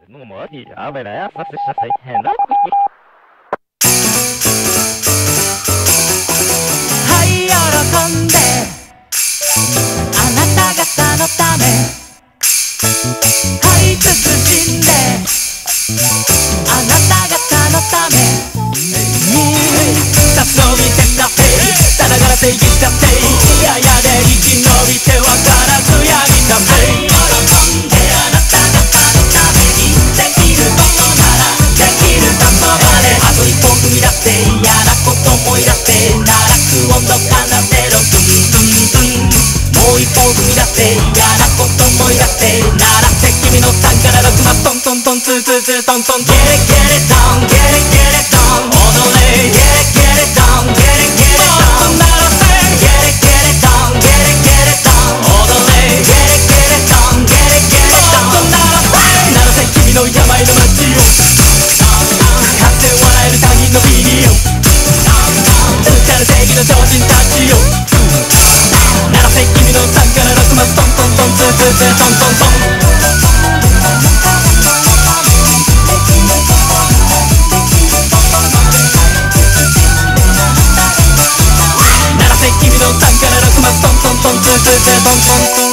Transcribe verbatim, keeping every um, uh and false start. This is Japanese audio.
のもいやめなやさせさせへんな。 はい、喜んであなた方のため、はい慎んであなた方のために差し伸びてたってさながら正義だっていややで生き延びてわからずやりたって喜んであなた方のためにできることならできることまであと一歩踏み出して嫌なこと思い出して奈落温度奏でろドゥンドゥンドゥンもう一歩踏み出して嫌なこと思い出して鳴らして君のさんからろくまトントントンツーツーツートントン Get it get it down get it get it down 踊れ Get it get it down get it get it down もっと鳴らせ Get it get it down get it get it down 踊れ Get it get it down get it get it down もっと鳴らせ鳴らせ君の病の街をかつて笑える他人のビデオ歌る正義の超人たちよ鳴らせ君のさんからろくまトントントンツーツーツートントントン鳴らせ君のさんからろくまトントントンツーツーツートントントン